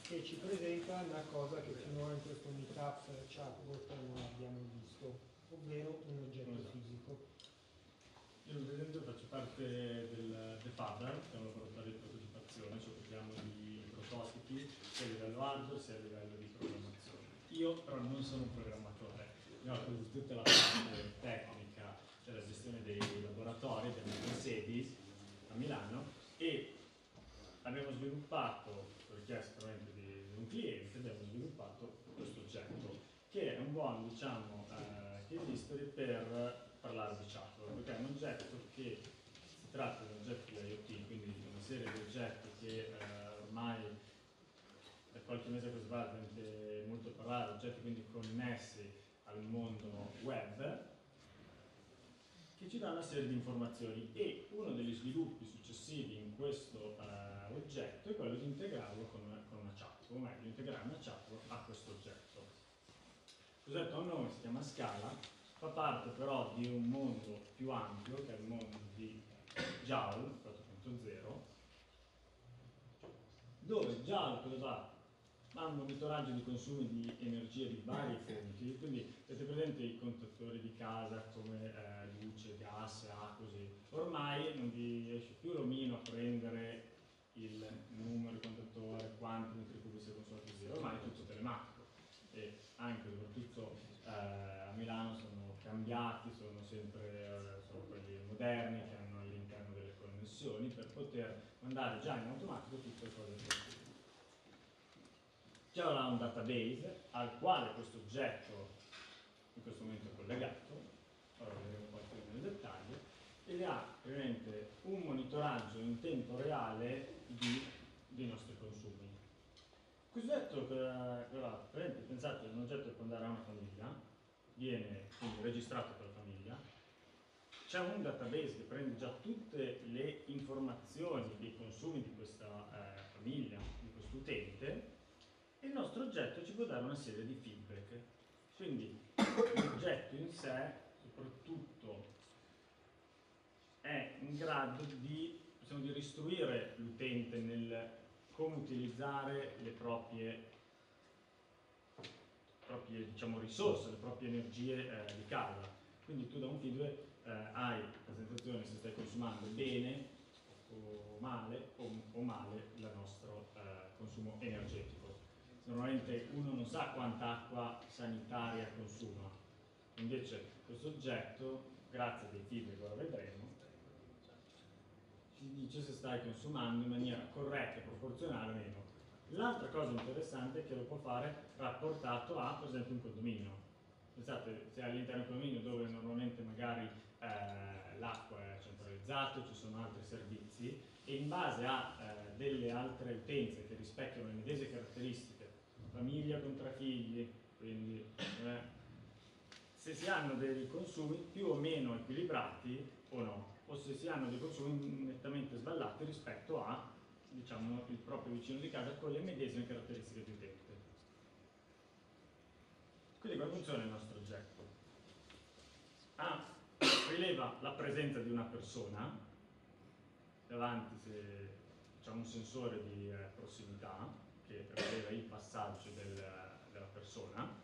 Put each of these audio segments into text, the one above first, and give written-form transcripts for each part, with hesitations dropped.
che ci presenta una cosa che finora in questo meetup chatbot non abbiamo visto, ovvero un oggetto fisico. Io per esempio faccio parte del Father, che è un laboratorio di prototipazione, ci occupiamo di prototipi sia a livello hardware sia a livello di programmazione. Io però non sono un programmatore, mi occupo di tutta la parte tecnica della gestione dei laboratori, abbiamo due sedi a Milano e abbiamo sviluppato, per richiesta di un cliente, abbiamo sviluppato questo oggetto che è un buon, diciamo, case history per parlare di chatbot, perché è un oggetto che si tratta di un oggetto di IoT, quindi di una serie di oggetti che ormai da qualche mese a questa parte sente molto parlare, oggetti quindi connessi al mondo web, che ci dà una serie di informazioni e uno degli sviluppi successivi in questo oggetto è quello di integrarlo con una chatbot, o meglio, integrare una chatbot a questo oggetto. L'oggetto ha un nome, si chiama Scala, fa parte però di un mondo più ampio, che è il mondo di Joule 4.0, dove Joule cosa fa? Ha un monitoraggio di consumi di energia di varie fonti, quindi avete presente i contatori di casa come luce, gas, acqua, così. Ormai non vi esce più l'omino a prendere il numero di contatore, quanti metri cubi si è consumato così, ormai è tutto telematico e anche soprattutto a Milano sono cambiati, sono sempre sono quelli moderni che hanno all'interno delle connessioni per poter mandare già in automatico tutte le cose possibili. C'è un database al quale questo oggetto in questo momento è collegato, ora vedremo poi più nel dettaglio, ed ha ovviamente un monitoraggio in tempo reale dei nostri consumi. Questo oggetto, pensate, è un oggetto che può andare a una famiglia, viene quindi registrato per la famiglia, c'è un database che prende già tutte le informazioni dei consumi di questa famiglia, di questo utente, e il nostro oggetto ci può dare una serie di feedback. Quindi l'oggetto in sé, soprattutto, è in grado di, possiamo dire, istruire l'utente nel come utilizzare le proprie diciamo, risorse, le proprie energie di casa. Quindi tu da un feedback hai la sensazione se stai consumando bene o male il nostro consumo energetico. Normalmente uno non sa quanta acqua sanitaria consuma, invece questo oggetto, grazie a dei feedback che ora vedremo, ci dice se stai consumando in maniera corretta e proporzionale o meno. L'altra cosa interessante è che lo può fare rapportato a, per esempio, un condominio. Pensate, se all'interno di un condominio dove normalmente magari l'acqua è centralizzata, ci sono altri servizi, e in base a delle altre utenze che rispecchiano le medesime caratteristiche, famiglia con 3 figli, quindi se si hanno dei consumi più o meno equilibrati o no, o se si hanno dei consumi nettamente sballati rispetto a, diciamo, il proprio vicino di casa con le medesime caratteristiche di utente. Quindi come funziona il nostro oggetto? Rileva la presenza di una persona, davanti c'è un sensore di prossimità che rileva il passaggio della persona,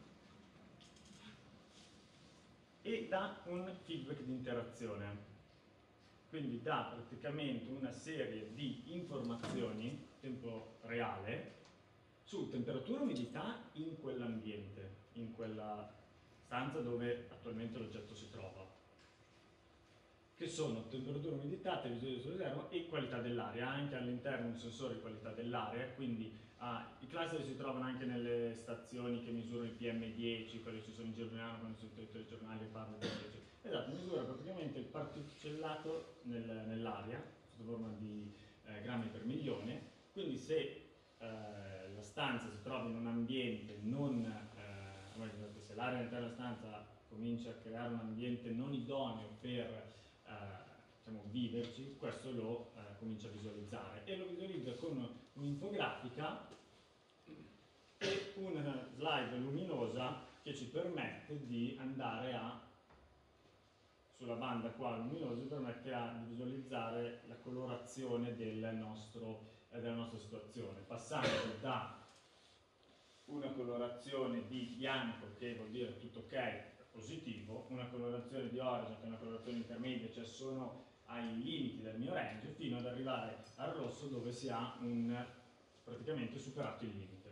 e dà un feedback di interazione, quindi dà praticamente una serie di informazioni in tempo reale su temperatura e umidità in quell'ambiente, in quella stanza dove attualmente l'oggetto si trova, che sono temperatura, umidità, televisione sullo schermo e qualità dell'aria, anche all'interno un sensore di qualità dell'aria, quindi i cluster si trovano anche nelle stazioni che misurano il PM10, quelli che ci sono in giro quando sono i telegiornali e parlano di 10. Esatto, misura praticamente il particolato nell'aria, sotto forma di grammi per milione, quindi se la stanza si trova in un ambiente se l'aria all'interno della stanza comincia a creare un ambiente non idoneo per diciamo, viverci, questo lo comincia a visualizzare e lo visualizza con un'infografica e una slide luminosa che ci permette di andare sulla banda qua luminosa, ci permette di visualizzare la colorazione della nostra situazione, passando da una colorazione di bianco che vuol dire tutto ok, positivo, una colorazione di origine che è una colorazione intermedia, cioè sono ai limiti del mio range, fino ad arrivare al rosso dove si ha praticamente superato il limite.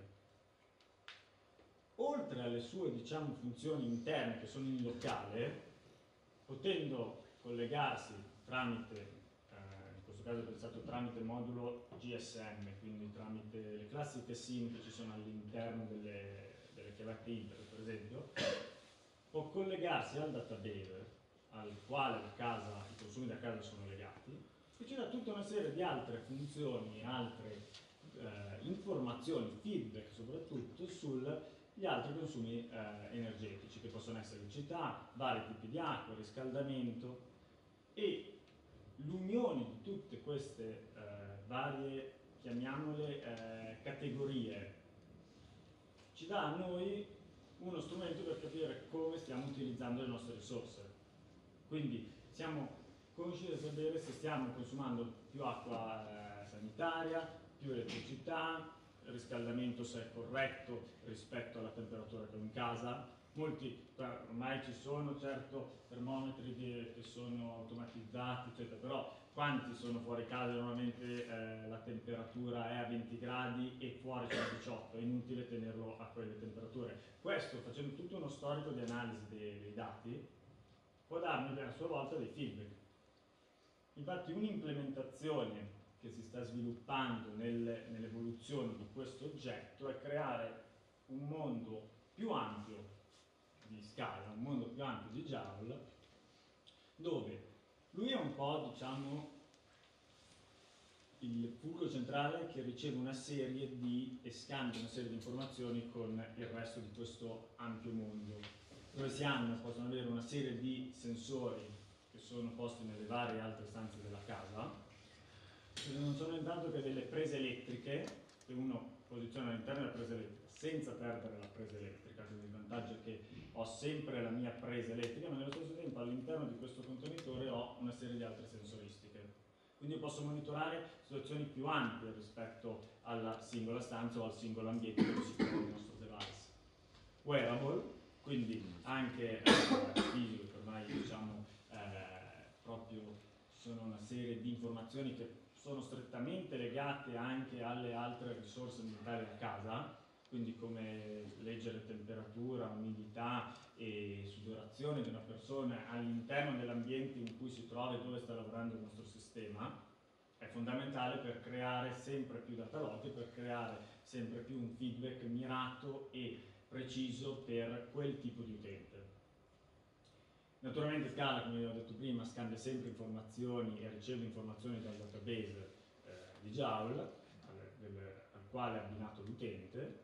Oltre alle sue, diciamo, funzioni interne che sono in locale, potendo collegarsi tramite, in questo caso ho pensato tramite modulo GSM, quindi tramite le classiche SIM che ci sono all'interno delle chiavette internet, per esempio, può collegarsi al database al quale i consumi da casa sono legati, e ci dà tutta una serie di altre funzioni, altre informazioni, feedback soprattutto sugli altri consumi energetici, che possono essere elettricità, vari tipi di acqua, riscaldamento, e l'unione di tutte queste varie, chiamiamole, categorie ci dà a noi uno strumento per capire come stiamo utilizzando le nostre risorse. Quindi siamo consci di sapere se stiamo consumando più acqua sanitaria, più elettricità, riscaldamento se è corretto rispetto alla temperatura che ho in casa. Ormai ci sono certo termometri che sono automatizzati, eccetera, però quanti sono fuori casa? Normalmente la temperatura è a 20 gradi e fuori sono 18, è inutile tenerlo a quelle temperature. Questo, facendo tutto uno storico di analisi dei dati, può darmi a sua volta dei feedback. Infatti un'implementazione che si sta sviluppando nell'evoluzione di questo oggetto è creare un mondo più ampio di scala, un mondo più ampio di Joule, dove lui è un po', diciamo, il fulcro centrale che riceve una serie e scambia una serie di informazioni con il resto di questo ampio mondo, dove possono avere una serie di sensori che sono posti nelle varie altre stanze della casa. Non sono intanto che delle prese elettriche che uno posiziona all'interno della presa elettrica senza perdere la presa elettrica, quindi il vantaggio è che ho sempre la mia presa elettrica, ma nello stesso tempo all'interno di questo contenitore ho una serie di altre sensoristiche. Quindi io posso monitorare situazioni più ampie rispetto alla singola stanza o al singolo ambiente dove si trova il nostro device. Wearable, quindi anche fisico, che ormai diciamo proprio sono una serie di informazioni che sono strettamente legate anche alle altre risorse ambientali a casa, quindi come leggere temperatura, umidità e sudorazione di una persona all'interno dell'ambiente in cui si trova e dove sta lavorando il nostro sistema, è fondamentale per creare sempre più data log, per creare sempre più un feedback mirato e preciso per quel tipo di utente. Naturalmente Scala, come ho detto prima, scambia sempre informazioni e riceve informazioni dal database di Joule al quale è abbinato l'utente,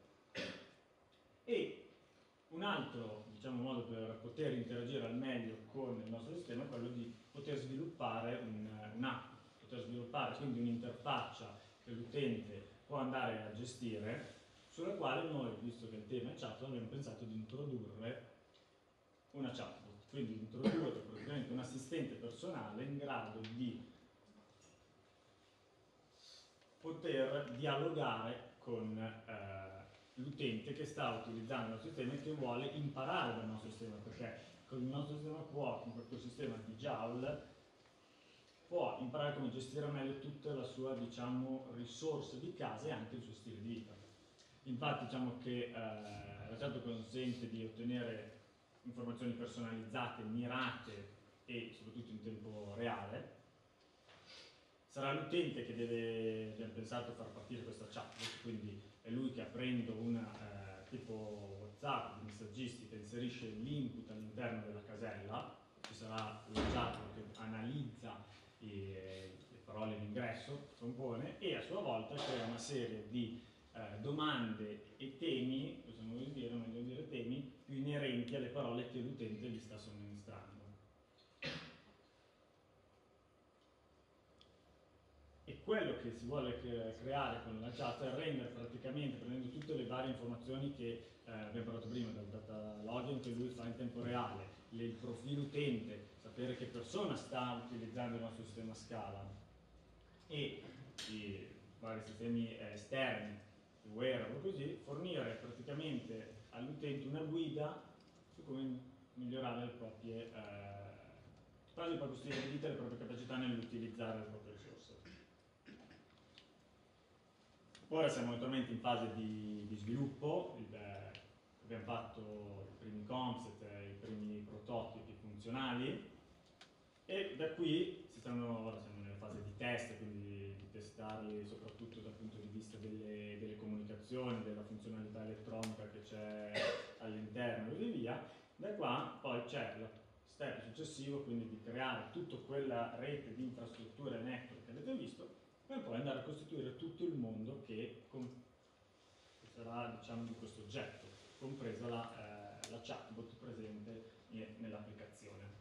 e un altro, diciamo, modo per poter interagire al meglio con il nostro sistema è quello di poter sviluppare un'app, poter sviluppare quindi un'interfaccia che l'utente può andare a gestire, sulla quale noi, visto che il tema è chat, abbiamo pensato di introdurre una chatbot, quindi introdurre praticamente un assistente personale in grado di poter dialogare con l'utente che sta utilizzando il nostro sistema e che vuole imparare dal nostro sistema, perché con il nostro sistema con questo sistema di Joule può imparare come gestire meglio tutta la sua, diciamo, risorsa di casa e anche il suo stile di vita. Infatti diciamo che la chat consente di ottenere informazioni personalizzate, mirate e soprattutto in tempo reale. Sarà l'utente che abbiamo pensato far partire questa chatbot, quindi è lui che, aprendo una tipo WhatsApp di messaggistica, inserisce l'input all'interno della casella, ci sarà la chatbot che analizza le parole in ingresso, compone, e a sua volta crea una serie di domande e temi, possiamo dire, meglio dire temi, più inerenti alle parole che l'utente gli sta somministrando. E quello che si vuole creare con la chat è rendere praticamente, prendendo tutte le varie informazioni che abbiamo parlato prima, dal data logging che lui fa in tempo reale, il profilo utente, sapere che persona sta utilizzando il nostro sistema Scala, e i vari sistemi esterni, wearable così, fornire praticamente all'utente una guida su come migliorare le proprie quasi il proprio stile di vita e le proprie capacità nell'utilizzare le proprie risorse. Ora siamo attualmente in fase di sviluppo, abbiamo fatto i primi concept, i primi prototipi funzionali e da qui ora siamo nella fase di test, quindi di testarli soprattutto dal punto di vista delle comunicazioni, della funzionalità elettronica che c'è all'interno e così via. Da qua poi c'è lo step successivo, quindi di creare tutta quella rete di infrastrutture network che avete visto, per poi andare a costituire tutto il mondo che sarà, diciamo, di questo oggetto, compresa la chatbot presente nell'applicazione.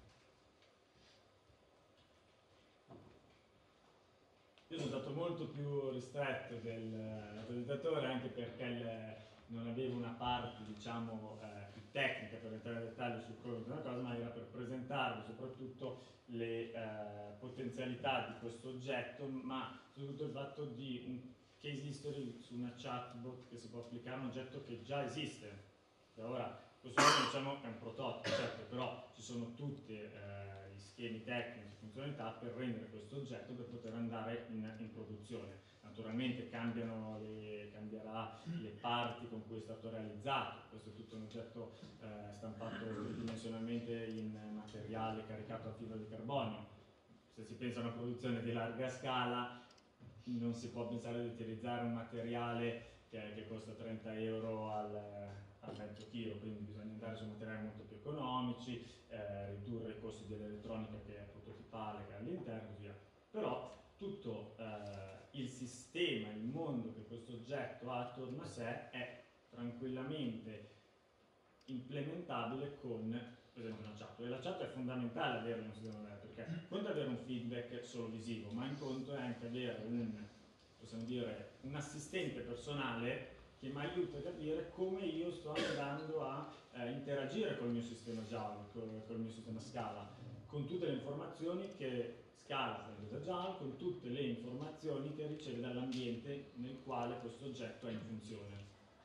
Io sono stato molto più ristretto del presentatore anche perché non avevo una parte, diciamo, più tecnica per entrare nei dettagli sul come una cosa, ma era per presentarvi soprattutto le potenzialità di questo oggetto, ma soprattutto il fatto di un case history su una chatbot che si può applicare a un oggetto che già esiste. E ora, questo diciamo è un prototipo, certo, però ci sono tutti gli schemi tecnici, funzionalità per rendere questo oggetto per poter andare in produzione. Naturalmente cambierà le parti con cui è stato realizzato, questo è tutto un oggetto stampato tridimensionalmente in materiale caricato a fibra di carbonio. Se si pensa a una produzione di larga scala non si può pensare di utilizzare un materiale che costa 30 euro al mezzo chilo, quindi bisogna andare su materiali molto più economici, ridurre i costi dell'elettronica che è prototipale, che è all'interno, via. Però tutto il sistema, il mondo che questo oggetto ha attorno a sé è tranquillamente implementabile con, per esempio, una chat. E la chat è fondamentale avere un sistema web, perché conta avere un feedback solo visivo, ma in conto è anche avere possiamo dire, un assistente personale che mi aiuta a capire come io sto andando a interagire col mio sistema Java, col mio sistema Scala, con tutte le informazioni che Scala sta da Java, con tutte le informazioni che riceve dall'ambiente nel quale questo oggetto è in funzione.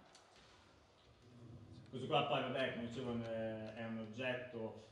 Questo qua poi, vabbè, come dicevo, è un oggetto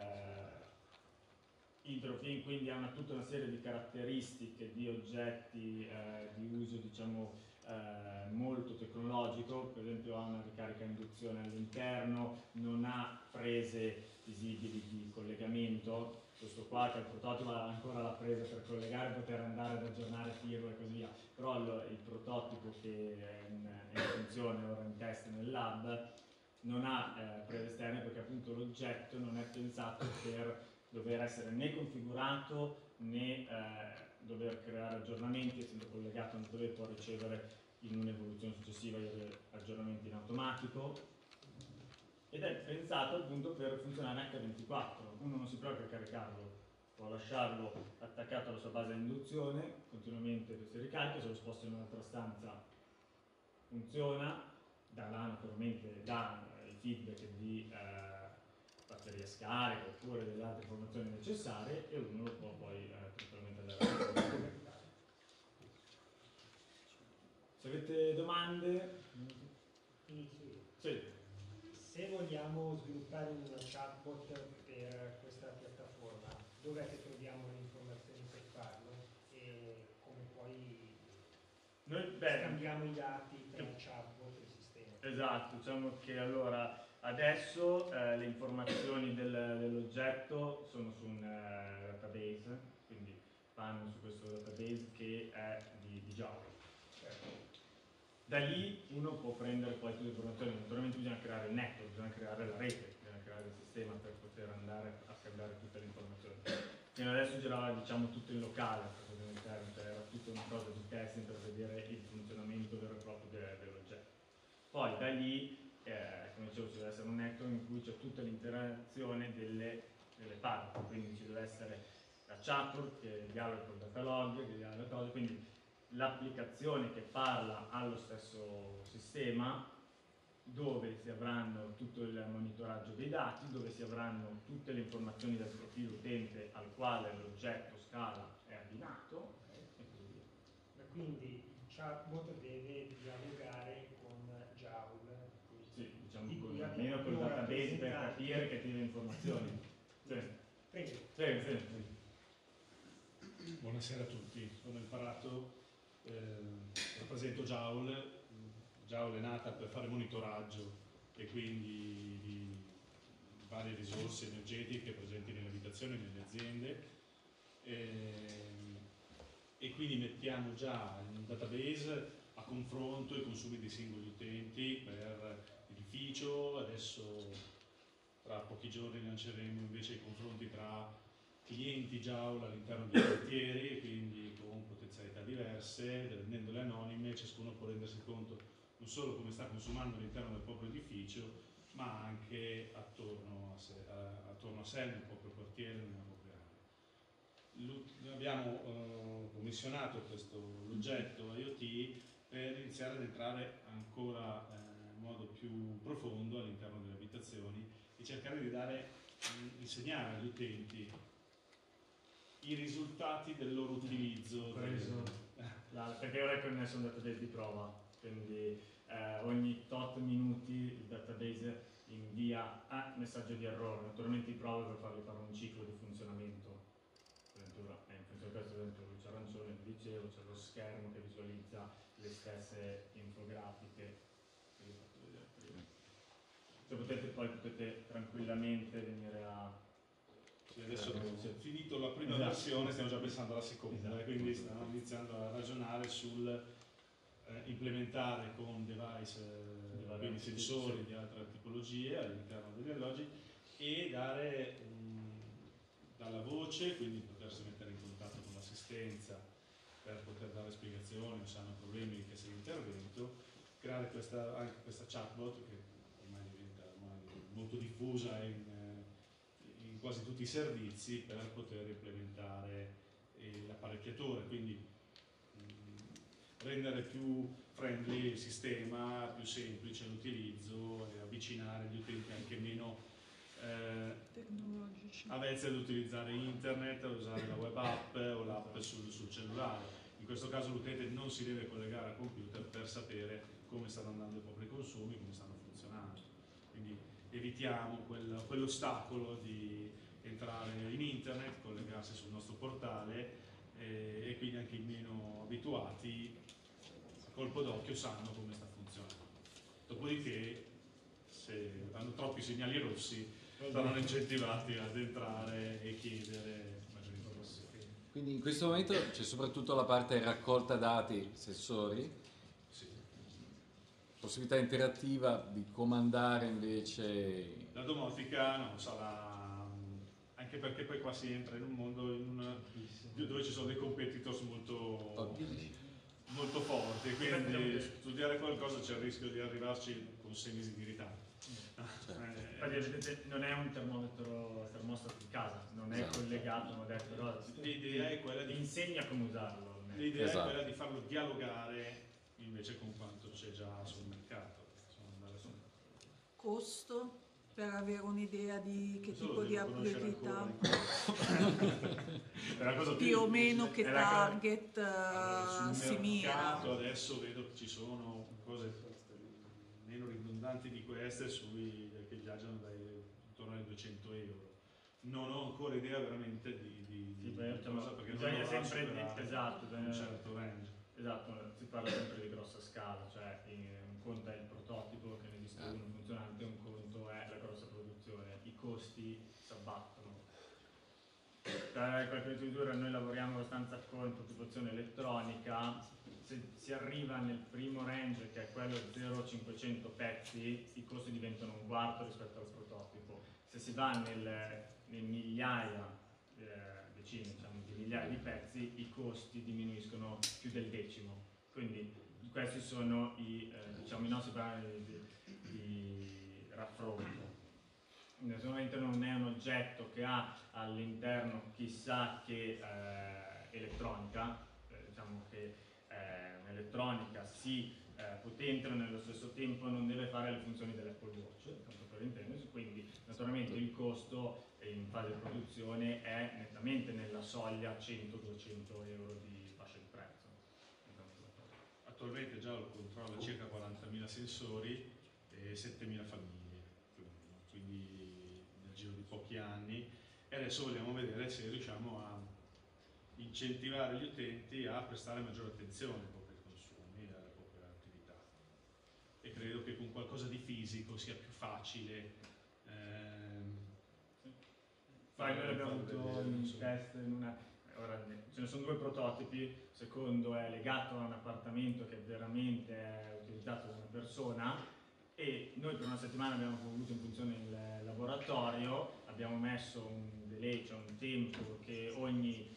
Inthrofin, quindi ha tutta una serie di caratteristiche di oggetti di uso, diciamo, molto tecnologico. Per esempio ha una ricarica a induzione all'interno, non ha prese visibili di collegamento. Questo qua, che è il prototipo, ha ancora la presa per collegare e poter andare ad aggiornare firmware e così via. Però il prototipo che è in funzione ora in test nel lab non ha prese esterne, perché appunto l'oggetto non è pensato per dover essere né configurato né dover creare aggiornamenti, essendo collegato a un dove può ricevere in un'evoluzione successiva gli aggiornamenti in automatico, ed è pensato appunto per funzionare H24. Uno non si preoccupa a caricarlo, può lasciarlo attaccato alla sua base di induzione, continuamente si ricarica, se lo sposta in un'altra stanza funziona, da là naturalmente dà il feedback di batteria scarica oppure delle altre informazioni necessarie e uno lo può poi tranquillamente andare a fare. Se avete domande? Inizio io. Sì. Se vogliamo sviluppare una chatbot per questa piattaforma, dov'è che troviamo le informazioni per farlo e come poi scambiamo i dati tra il chatbot e il sistema? Esatto, diciamo che allora adesso le informazioni dell'oggetto sono su un database, quindi vanno su questo database che è di Java. Da lì uno può prendere poi tutte le informazioni, naturalmente bisogna creare il network, bisogna creare la rete, bisogna creare il sistema per poter andare a scambiare tutte le informazioni. Fino adesso girava, diciamo, tutto in locale, cioè era tutta una cosa di testing per vedere il funzionamento vero e proprio dell'oggetto. Poi da lì, come dicevo, ci deve essere un network in cui c'è tutta l'interazione delle parti, quindi ci deve essere la chatbot che dialoga col datalog, che dialoga cose, quindi l'applicazione che parla allo stesso sistema, dove si avranno tutto il monitoraggio dei dati, dove si avranno tutte le informazioni del profilo utente al quale l'oggetto Scala è abbinato e così via. Quindi il chatbot deve dialogare con Joule, Sì, diciamo di cui almeno abbiamo col database per rappresentati. capire che tiene informazioni. Sì. Prego. Sì. Buonasera a tutti, ho imparato, rappresento Joule. Joule è nata per fare monitoraggio e quindi di varie risorse energetiche presenti nelle abitazioni e nelle aziende, e quindi mettiamo già in un database a confronto i consumi dei singoli utenti per l'edificio. Adesso tra pochi giorni lanceremo invece i confronti tra clienti Joule all'interno dei quartieri, quindi con potenzialità diverse, rendendole anonime. Ciascuno può rendersi conto non solo come sta consumando all'interno del proprio edificio, ma anche attorno a sé, nel proprio quartiere, nella propria area. Noi abbiamo commissionato l'oggetto IoT per iniziare ad entrare ancora in modo più profondo all'interno delle abitazioni e cercare di insegnare agli utenti i risultati del loro utilizzo. Perché ora è connesso a un database di prova, quindi ogni tot minuti il database invia messaggio di errore. Naturalmente di prova per fargli fare un ciclo di funzionamento. In funzione di questo, ad esempio, luce arancione, vi dicevo, c'è lo schermo che visualizza le stesse infografiche che vi ho fatto vedere prima. Se potete tranquillamente venire a... Sì, adesso abbiamo finito la prima versione, stiamo già pensando alla seconda, quindi stiamo iniziando a ragionare sul implementare con device, quindi sensori di altre tipologie all'interno degli alloggi, e dare dalla voce, quindi potersi mettere in contatto con l'assistenza per poter dare spiegazioni o se hanno problemi di che intervento, creare anche questa chatbot che ormai diventa molto diffusa in quasi tutti i servizi, per poter implementare l'apparecchiatore, quindi rendere più friendly il sistema, più semplice l'utilizzo e avvicinare gli utenti anche meno avvezzi ad utilizzare internet, ad usare la web app o l'app sul cellulare. In questo caso l'utente non si deve collegare al computer per sapere come stanno andando i propri consumi, come stanno funzionando. Quindi evitiamo quell'ostacolo di entrare in internet, collegarsi sul nostro portale, e quindi anche i meno abituati a colpo d'occhio sanno come sta funzionando. Dopodiché, se hanno troppi segnali rossi, saranno incentivati ad entrare e chiedere maggiori informazioni. Quindi in questo momento c'è soprattutto la parte raccolta dati, sensori, Sì. Possibilità interattiva di comandare invece... La domotica non sarà, anche perché poi qua si entra in un mondo dove ci sono dei competitors molto forti, quindi studiare qualcosa c'è il rischio di arrivarci con 6 mesi di ritardo. Non è un termostato di casa, non è collegato, ma però l'idea è quella di insegna come usarlo. L'idea è quella di farlo dialogare invece con quanto c'è già sul mercato. Costo, per avere un'idea di che tipo di applicabilità, più o meno che target si mira. Adesso vedo che ci sono cose meno ridondanti di queste che viaggiano intorno ai 200 euro. Non ho ancora idea veramente di cosa, perché bisogna sempre esatto, un certo range. Esatto, si parla sempre di grossa scala, cioè un conto è il prototipo che ne esiste uno funzionante, un conto è la grossa produzione, i costi si abbattono. Per qualche misura noi lavoriamo abbastanza con prototipazione elettronica. Se si arriva nel primo range, che è quello 0,500 pezzi, i costi diventano un quarto rispetto al prototipo. Se si va nel migliaia, decine diciamo, di migliaia di pezzi, i costi diminuiscono più del decimo. Quindi questi sono i nostri parametri di raffronto. Naturalmente non è un oggetto che ha all'interno chissà che elettronica, diciamo che un'elettronica si potente ma nello stesso tempo non deve fare le funzioni dell'Apple Watch, tanto per intendersi, quindi naturalmente il costo in fase di produzione è nettamente nella soglia 100-200 euro di fascia di prezzo. rete già controlla circa 40.000 sensori e 7.000 famiglie, più o meno, quindi nel giro di pochi anni, e adesso vogliamo vedere se riusciamo a incentivare gli utenti a prestare maggiore attenzione ai propri consumi e alle proprie attività. E credo che con qualcosa di fisico sia più facile Noi abbiamo avuto un test ora ce ne sono 2 prototipi, il secondo è legato a un appartamento che veramente è utilizzato da una persona, e noi per una settimana abbiamo voluto in funzione il laboratorio, abbiamo messo un delay, cioè un tempo che ogni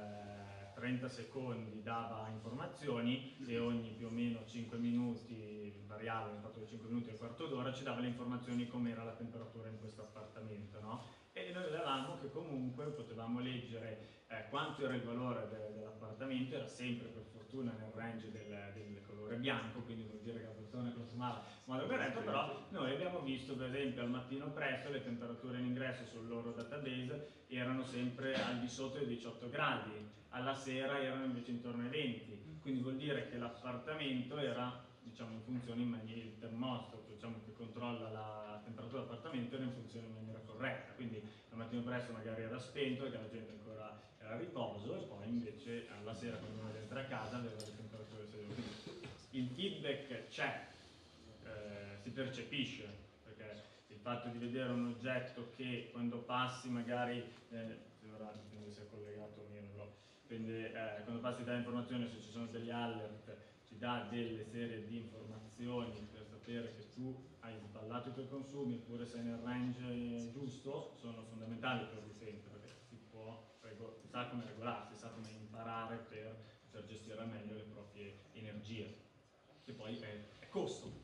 30 secondi dava informazioni, e ogni più o meno 5 minuti, variabile, il fatto di 5 minuti e un quarto d'ora, ci dava le informazioni com'era la temperatura in questo appartamento, no? E noi vedevamo che comunque potevamo leggere quanto era il valore dell'appartamento, era sempre per fortuna nel range del colore bianco, quindi vuol dire che la persona consumava in modo corretto, però noi abbiamo visto per esempio al mattino presto le temperature in ingresso sul loro database erano sempre al di sotto dei 18 gradi, alla sera erano invece intorno ai 20, quindi vuol dire che l'appartamento era, diciamo, in funzione in maniera, il termostato, diciamo, che controlla la temperatura dell'appartamento era in funzione in maniera corretta, quindi al mattino presto magari era spento perché la gente ancora era a riposo, e poi invece alla sera quando uno entra a casa aveva le temperature sedute. Quindi il feedback c'è, si percepisce, perché il fatto di vedere un oggetto che quando passi magari ora quindi si è collegato o meno, però, quindi quando passi dà informazioni, se ci sono degli alert ci dà delle serie di informazioni per sapere che tu hai sballato i tuoi consumi oppure sei nel range giusto, sono fondamentali per l'utente, perché si sa come regolarsi, sa come imparare per poter gestire al meglio le proprie energie, che poi è costo.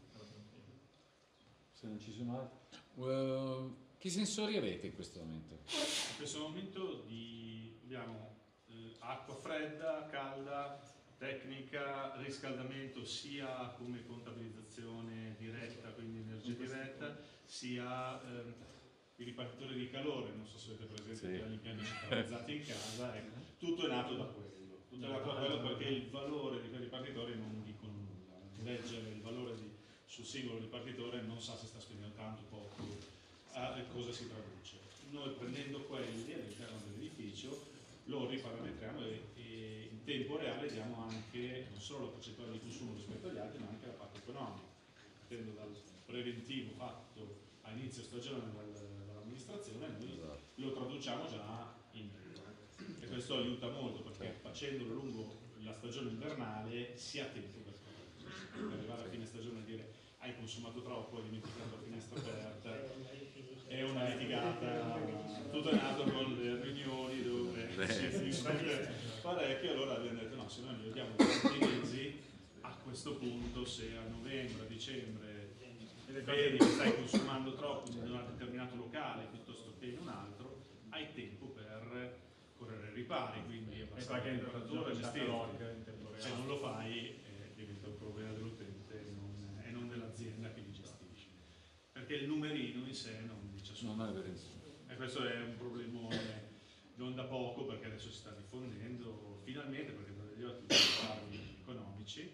Se non ci sono altri. Che sensori avete in questo momento? In questo momento abbiamo acqua fredda, calda, tecnica, riscaldamento sia come contabilizzazione diretta, quindi energia diretta, sia i ripartitori di calore, non so se avete presente gli impianti centralizzati in casa, tutto è nato da quello. Tutto è nato da quello perché il valore di quei ripartitori non dicono nulla. Leggere il valore sul singolo ripartitore non sa se sta spendendo tanto o poco, a cosa si traduce. Noi prendendo quelli all'interno dell'edificio lo riparametriamo e in tempo reale diamo anche non solo la percentuale di consumo rispetto agli altri, ma anche la parte economica, partendo dal preventivo fatto a inizio stagione dall'amministrazione, noi lo traduciamo già in euro. E questo aiuta molto perché facendolo lungo la stagione invernale si ha tempo per arrivare a fine stagione e dire hai consumato troppo, hai dimenticato la finestra aperta, è una litigata, tutto è nato con le riunioni dove si discute parecchio, allora abbiamo detto no, se noi gli diamo tanti mesi, a questo punto se a novembre, a dicembre vedi che stai consumando troppo in un determinato locale piuttosto che in un altro, hai tempo per correre ai ripari, quindi abbassare la temperatura, gestirlo. Se non lo fai diventa un problema dell'utente e non dell'azienda che li gestisce, perché il numerino in sé non dice assolutamente. E questo è un problemone non da poco, perché adesso si sta diffondendo finalmente, perché da degli ottimi risparmi economici,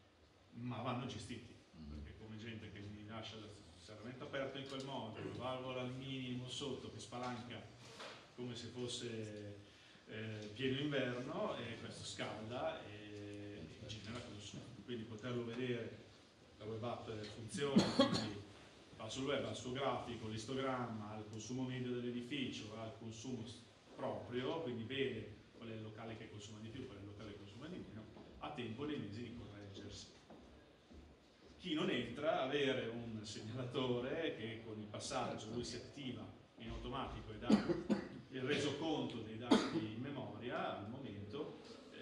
ma vanno gestiti, perché come gente che mi lascia il serramento aperto in quel modo, la valvola al minimo sotto che spalanca come se fosse pieno inverno, e questo scalda e genera consumo. Quindi poterlo vedere, la web app funziona, quindi va sul web, al suo grafico, l'istogramma, al consumo medio dell'edificio, al consumo proprio, quindi vede qual è il locale che consuma di più, qual è il locale che consuma di meno, ha tempo nei mesi di correggersi. Chi non entra, avere un segnalatore che con il passaggio lui si attiva in automatico e dà il resoconto dei dati in memoria al momento,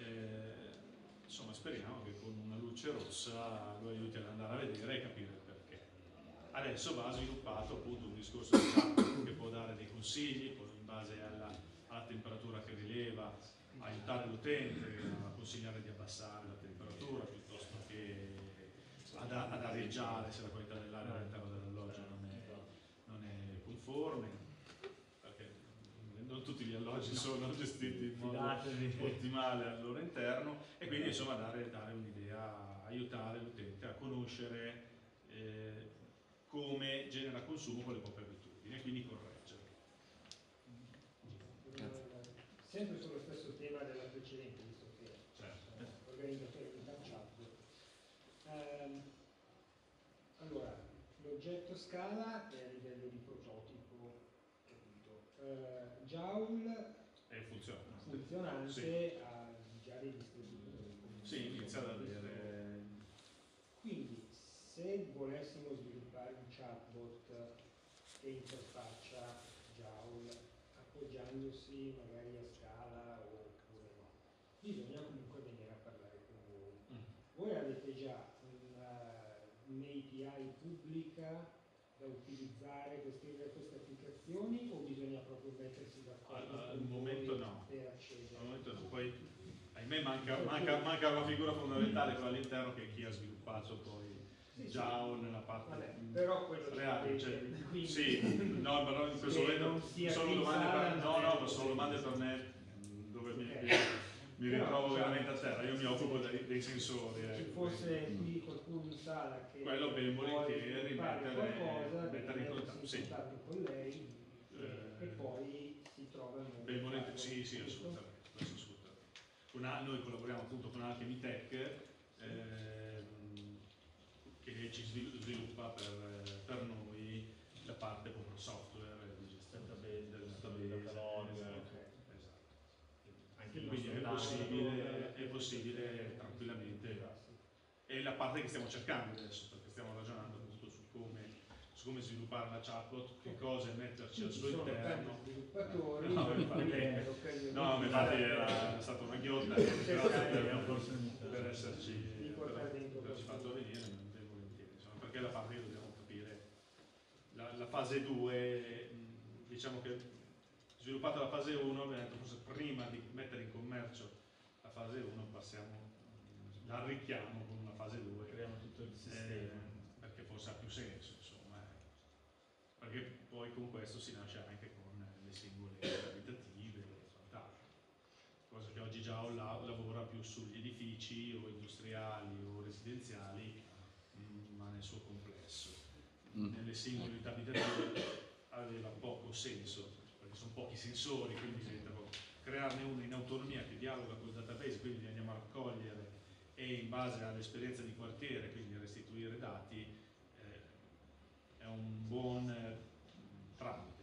insomma speriamo che con una luce rossa lo aiuti ad andare a vedere e capire il perché. Adesso va sviluppato appunto un discorso di chat che può dare dei consigli, in base alla temperatura che rileva, aiutare l'utente a consigliare di abbassare la temperatura piuttosto che ad arieggiare se la qualità dell'aria all'interno dell'alloggio non è conforme. Non tutti gli alloggi sono gestiti in modo ottimale al loro interno, e quindi insomma dare un'idea ai aiutare l'utente a conoscere come genera consumo con le proprie abitudini e quindi correggere. Sempre sullo stesso tema della precedente, visto che organizzatore di chatbot. Allora, l'oggetto Scala è a livello di prototipo, capito. Joule E funziona. funzionante, Sì. ha già dei distributori. Sì, inizia ad avere... Quindi, se volessimo sviluppare un chatbot che interfaccia Joule, appoggiandosi magari a Scala oppure no, bisogna comunque venire a parlare con voi. Voi avete già un'API pubblica da utilizzare queste applicazioni o bisogna proprio mettersi d'accordo Al con momento voi no. per accedere? Al momento no. Poi ahimè manca una figura fondamentale qua all'interno che è chi ha sviluppato poi Joule nella parte però quello reale. Cioè, quindi, sì, no, però in questo momento sono domande per me dove mi ritrovo veramente a terra. Io mi occupo dei sensori. Se fosse qui qualcuno in sala che quello ben volentieri fare qualcosa, mettere in mettersi in contatto con lei e poi si trovano ben volentieri, sì, assolutamente. Noi collaboriamo appunto con Alchemy Tech che ci sviluppa per noi la parte proprio software di gestione del database. Quindi è possibile tranquillamente. È la parte che stiamo cercando adesso, perché stiamo ragionando appunto su come sviluppare la chatbot, che cose metterci al suo interno. No, infatti era stata una ghiotta per esserci fatto venire, insomma, perché è la parte che dobbiamo capire. La fase 2, diciamo che sviluppata la fase 1, abbiamo detto forse prima di mettere in commercio la fase 1 la arricchiamo con una fase 2, creiamo tutto il sistema, perché forse ha più senso, insomma, perché poi con questo si nasce anche con le singole abitative e quant'altro, cosa che oggi già lavora più sugli edifici o industriali o residenziali, ma nel suo complesso. Nelle singole unità abitative aveva poco senso, perché sono pochi sensori, quindi crearne uno in autonomia che dialoga col database, quindi li andiamo a raccogliere e in base all'esperienza di quartiere, quindi restituire dati, è un buon tramite.